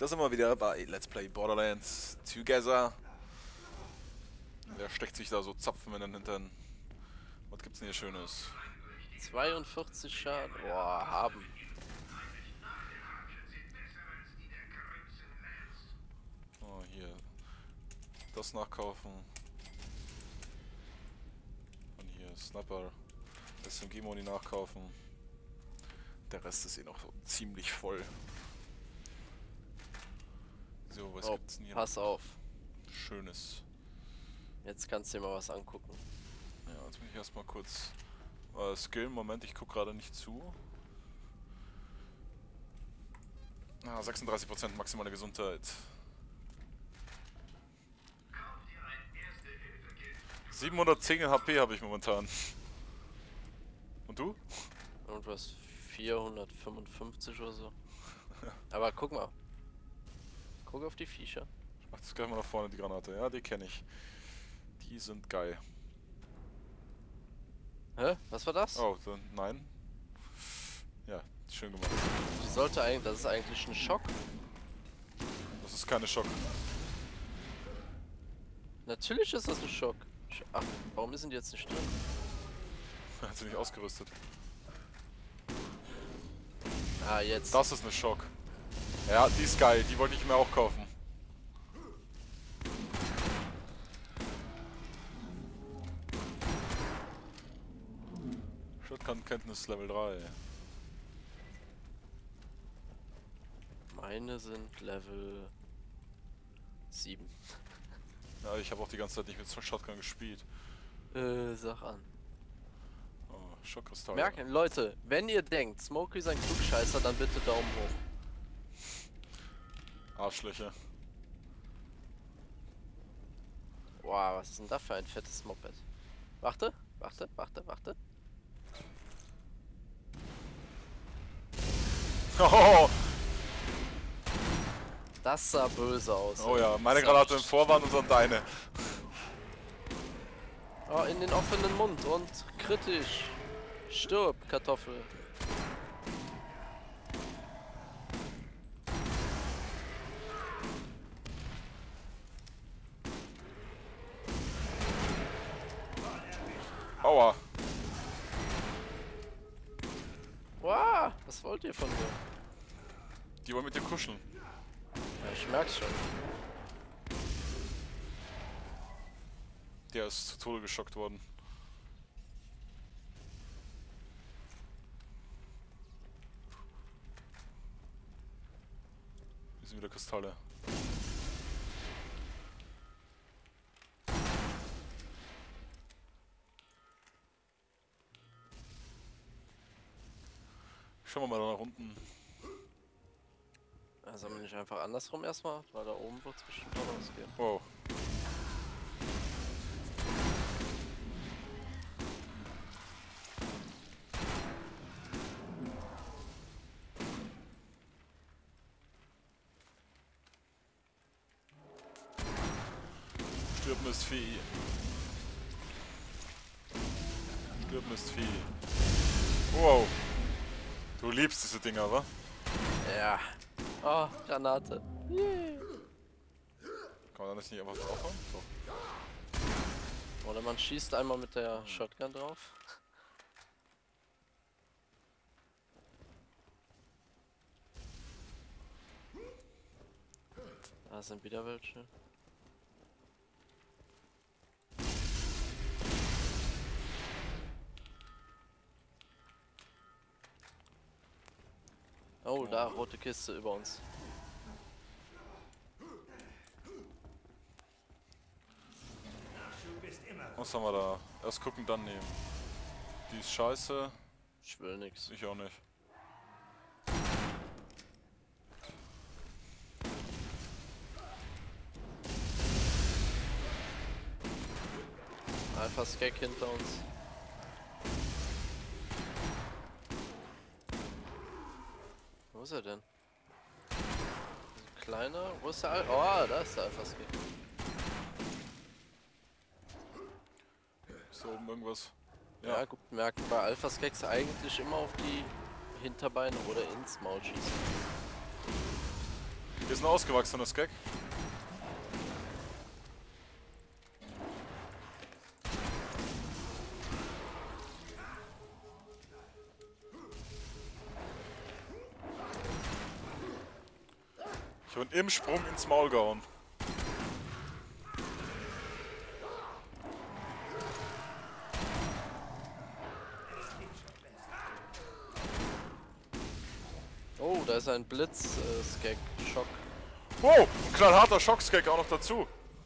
Da sind wir wieder bei Let's Play Borderlands Together. Wer steckt sich da so Zapfen in den Hintern? Was gibt's denn hier Schönes? 42 Schaden. Boah, haben. Oh, hier. Das nachkaufen. Und hier Sniper. SMG-Moni nachkaufen. Der Rest ist eh noch so ziemlich voll. So, was gibt's denn hier? Pass auf. Schönes. Jetzt kannst du dir mal was angucken. Ja, jetzt muss ich erstmal kurz skillen. Moment, ich gucke gerade nicht zu. Ah, 36% maximale Gesundheit. 710 HP habe ich momentan. Und du? Irgendwas 455 oder so. Aber guck mal. Guck auf die Viecher. Ach, das gleich mal nach vorne, die Granate. Ja, die kenne ich. Die sind geil. Hä? Was war das? Oh, dann nein. Ja, schön gemacht. Die sollte eigentlich. Das ist eigentlich ein Schock. Das ist keine Schock. Natürlich ist das ein Schock. Ach, warum sind die jetzt nicht drin? Hat sie nicht ausgerüstet. Ah, jetzt. Das ist eine Schock. Ja, die ist geil. Die wollte ich mir auch kaufen. Shotgun-Kenntnis Level 3. Meine sind Level 7. Ja, ich habe auch die ganze Zeit nicht mit Shotgun gespielt. Sag an. Oh, Schockkristall. Merken, Leute, wenn ihr denkt, Smokey ist ein Klugscheißer, dann bitte Daumen hoch. Arschlöcher. Wow, was ist denn da für ein fettes Moped? Warte, warte, warte, warte. Oh, Das sah böse aus. oh ja, meine Granate im Vorwand und dann deine. Oh, in den offenen Mund und kritisch. Stirb, Kartoffel. Aua. Wow, was wollt ihr von mir? Die wollen mit dir kuscheln. Ja, ich merk's schon. Der ist zu Tode geschockt worden. Hier sind wieder Kristalle. Schauen wir mal nach unten. Also bin ich einfach andersrum erstmal, weil da oben wird es bestimmt noch rausgehen. Wow. Stirb, Mistvieh. Stirb, Mistvieh. Wow. Du liebst diese Dinger, wa? Ja. Oh, Granate. Yeah. Kann man da nicht einfach draufhauen? So. Oder man schießt einmal mit der Shotgun drauf. Da sind wieder welche. Oh, da, rote Kiste über uns. Was haben wir da? Erst gucken, dann nehmen. Die ist scheiße. Ich will nix. Ich auch nicht. Alpha Skek hinter uns. Wo ist er denn? Ein kleiner? Wo ist der Alpha? Oh, da ist der Alpha Skek. Ist da oben irgendwas? Ja, gut merken, bei Alpha Skeks eigentlich immer auf die Hinterbeine oder ins Maul schießen. Hier ist ein ausgewachsener Skag. Ich habe ihn im Sprung ins Maul gehauen. Oh, da ist ein Blitz-Skag. Schock. Wow, ein knallharter Schock-Skag auch noch dazu.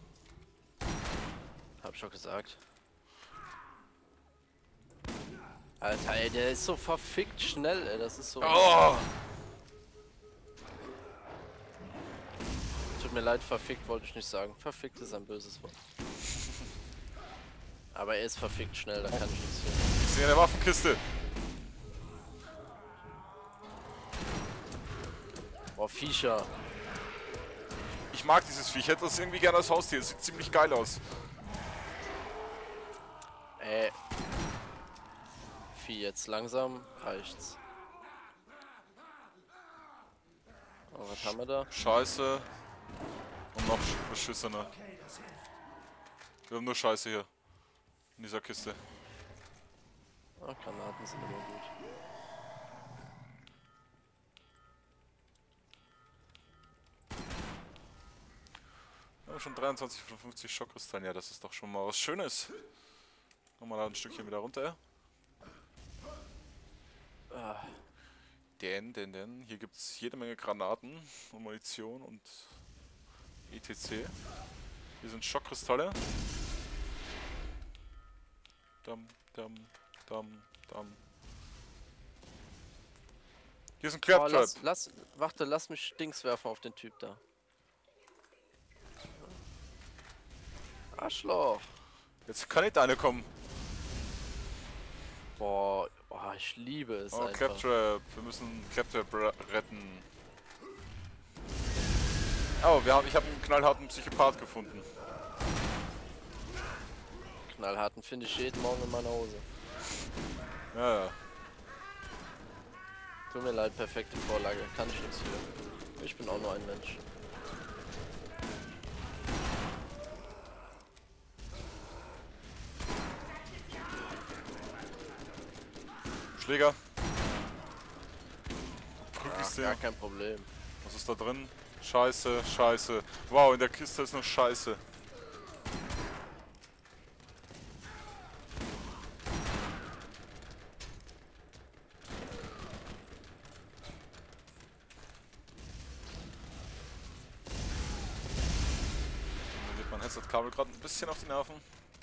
Hab schon gesagt. Alter, ey, der ist so verfickt schnell, ey. Das ist so... Oh. Tut mir leid, verfickt wollte ich nicht sagen. Verfickt ist ein böses Wort. Aber er ist verfickt schnell, da kann ich nichts für. Ich sehe eine Waffenkiste. Boah, Viecher. Ich mag dieses Viech. Ich hätte das irgendwie gerne als Haustier. Das sieht ziemlich geil aus. Vieh, jetzt langsam reicht's. Oh, was haben wir da? Scheiße. Und noch beschissene. Wir haben nur Scheiße hier. In dieser Kiste. Ah, Granaten sind immer gut. Wir haben schon 23 von 50 Schockkristallen. Ja, das ist doch schon mal was Schönes. Nochmal ein Stückchen wieder runter. Ah, Denn, hier gibt es jede Menge Granaten und Munition und etc. Hier sind Schockkristalle. Dam. Hier ist ein oh, Claptrap. warte, lass mich Dings werfen auf den Typ da. Arschloch. Jetzt kann nicht eine kommen. Boah, ich liebe es Oh, einfach. Claptrap. Wir müssen Claptrap retten. Oh, ich habe einen knallharten Psychopath gefunden. Knallharten finde ich jeden Morgen in meiner Hose. Ja. Tut mir leid, perfekte Vorlage. Kann ich nichts für. Ich bin auch nur ein Mensch. Schläger. Prügelst Gar den. kein Problem. Was ist da drin? Scheiße, Scheiße. Wow, in der Kiste ist noch Scheiße. Mir geht mein Headset-Kabel gerade ein bisschen auf die Nerven.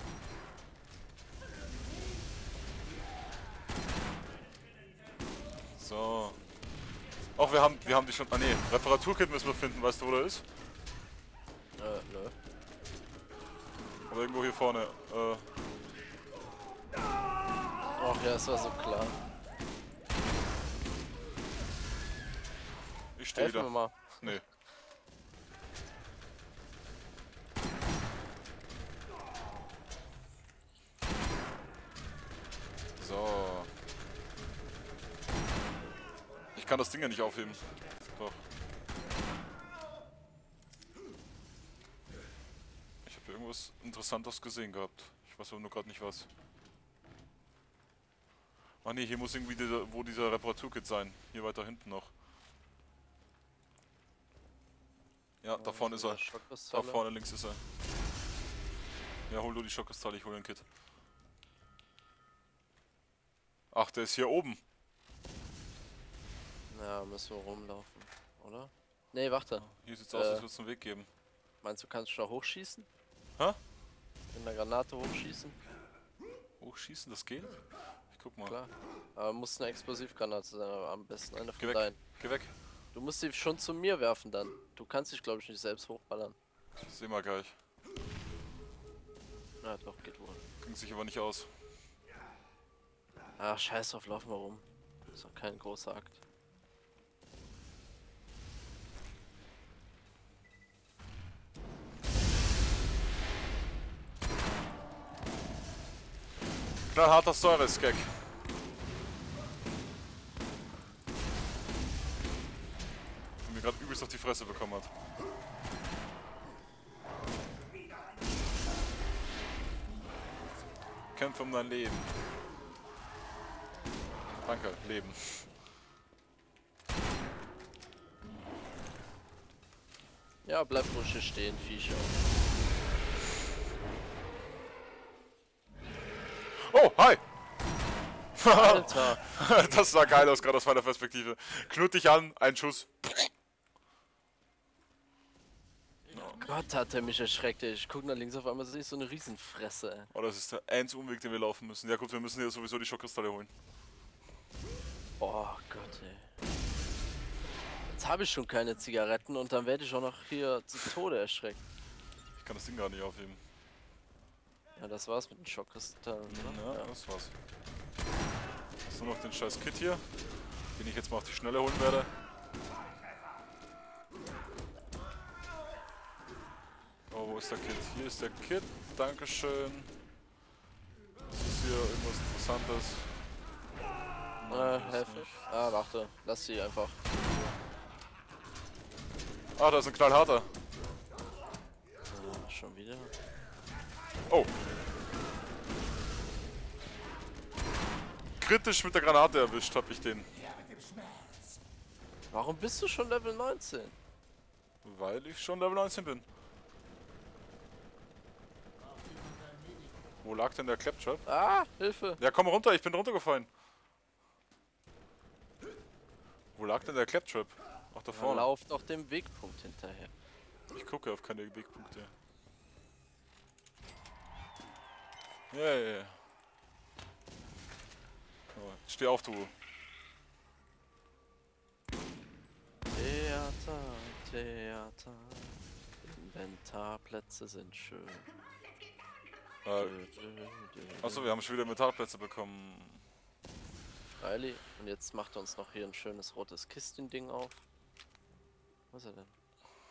So. Auch wir haben die schon. Ah ne, Reparaturkit müssen wir finden, weißt du, wo der ist? Nö. Oder irgendwo hier vorne. Ach ja, es war so klar. Ich stehe Helfen wir wieder. mal. Nee. So. Ich kann das Ding ja nicht aufheben. Doch. Ich habe irgendwas Interessantes gesehen gehabt. Ich weiß aber nur gerade nicht was. Ach nee, hier muss irgendwie wo dieser Reparaturkit sein. Hier weiter hinten noch. Ja, da vorne ist er. Da vorne links ist er. Ja, hol du die Schockkristalle, ich hol den Kit. Ach, der ist hier oben. Ja, müssen wir rumlaufen, oder? Nee, warte. Hier sieht's aus, als würde es einen Weg geben. Meinst du, kannst du da hochschießen? Hä? In der Granate hochschießen? Hochschießen, das geht? Ich guck mal. Klar. Aber muss eine Explosivgranate sein, aber am besten eine Geh von weg. deinen. Geh weg. Du musst sie schon zu mir werfen dann. Du kannst dich, glaube ich, nicht selbst hochballern. Das sehen wir gleich. Na doch, geht wohl. Ging sich aber nicht aus. Ach, scheiß drauf, laufen wir rum. Ist doch kein großer Akt. Knallharter Säure-Skag. Mir gerade übelst auf die Fresse Fresse bekommen hat. Kämpfe um dein Leben. Danke, Leben. Ja, bleib ruhig hier stehen, Viecher. Oh, hi! Alter. Das sah geil aus, gerade aus meiner Perspektive. Knut dich an, ein Schuss. Gott, hat er mich erschreckt, ey. Ich guck nach links, auf einmal sehe ich so eine Riesenfresse, ey. Oh, das ist der einzige Umweg, den wir laufen müssen. Ja gut, wir müssen hier sowieso die Schockkristalle holen. Oh Gott, ey. Jetzt habe ich schon keine Zigaretten und dann werde ich auch noch hier zu Tode erschreckt. Ich kann das Ding gar nicht aufheben. Ja, das war's mit den Schockkristallen, ne? Ja, das war's. Hast du noch den scheiß Kit hier, den ich jetzt mal auf die Schnelle holen werde. Oh, wo ist der Kit? Hier ist der Kit. Dankeschön. Ist hier irgendwas Interessantes? Nein, hier ist Helfe. nicht. Ah, warte. Lass sie einfach. Ah, da ist ein knallharter. Schon wieder? Oh. Kritisch mit der Granate erwischt hab ich den. Warum bist du schon Level 19? Weil ich schon Level 19 bin. Wo lag denn der Claptrap? Ah, Hilfe! Ja, komm runter, ich bin runtergefallen. Wo lag denn der Claptrap? Ach, da vorne. Lauf doch dem Wegpunkt hinterher. Ich gucke auf keine Wegpunkte. Ja, ja, ja. Oh, steh auf, du. Theater, Theater. Inventarplätze sind schön. Achso, wir haben schon wieder Inventarplätze bekommen. Riley, und jetzt macht er uns noch hier ein schönes rotes Kistchen-Ding auf. Was ist er denn?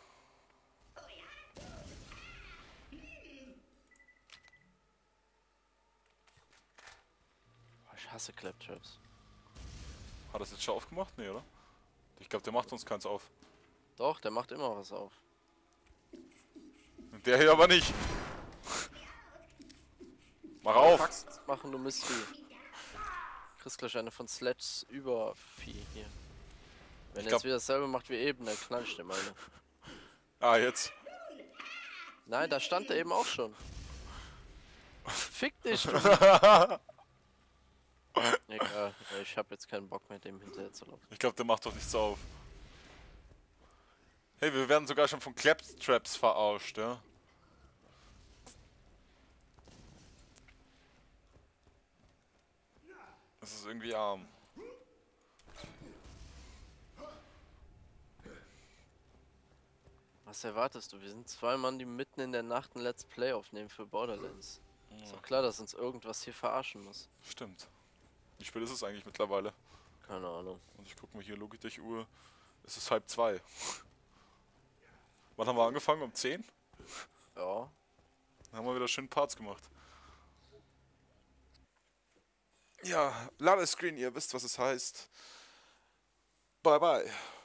Ich hasse Claptraps. Hat das jetzt schon aufgemacht? Nee, oder? Ich glaube, der macht uns keins auf. Doch, der macht immer was auf. Der hier aber nicht. Mach auf! Fax machen, du Mistvieh. Kriegst gleich eine von Sledges Übervieh hier. Wenn er jetzt wieder dasselbe macht wie eben, dann knall ich dem eine. Ah, jetzt. Nein, da stand er eben auch schon. Fick dich, du. Egal, ich hab jetzt keinen Bock mehr, dem hinterher zu laufen. Ich glaube, der macht doch nichts auf. Hey, wir werden sogar schon von Claptraps verarscht, ja? Das ist irgendwie arm. Was erwartest du? Wir sind zwei Mann, die mitten in der Nacht ein Let's Play aufnehmen für Borderlands. Ist doch klar, dass uns irgendwas hier verarschen muss. Stimmt. Wie spät ist es eigentlich mittlerweile? Keine Ahnung. Und ich guck mal hier, Logitech-Uhr. Es ist 1:30. Wann haben wir angefangen? Um 10? Ja. Dann haben wir wieder schön Parts gemacht. Ja, Ladescreen, ihr wisst, was es heißt. Bye bye.